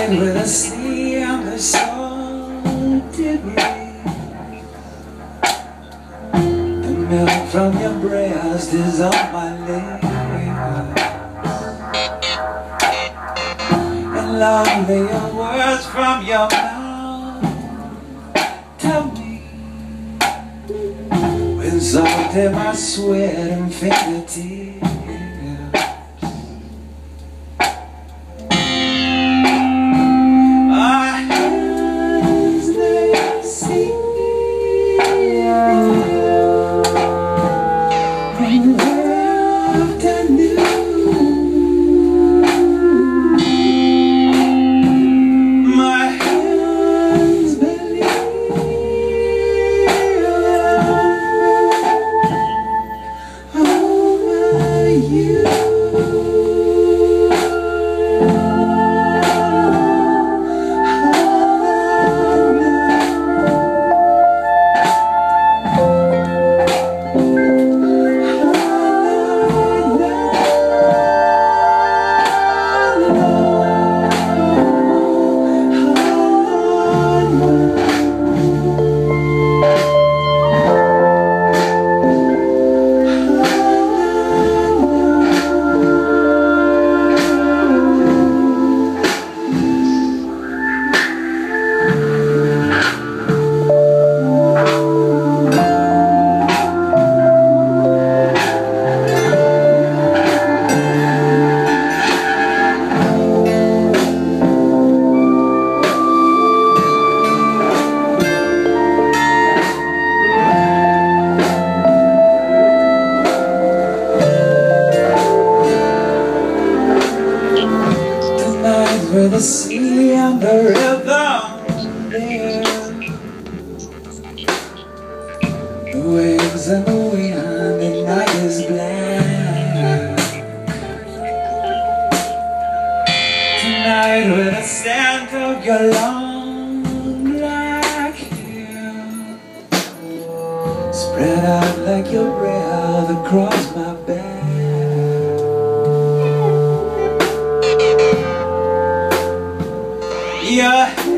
Tonight with a sea on the salt debris, the milk from your breast is on my lips, and lovely your words from your mouth tell me, with salt in my sweat and fingertips. With the sea and the rhythm there, the waves and the wind, the night is black. Tonight with the scent of your long black hair spread out like your breath across my back. Your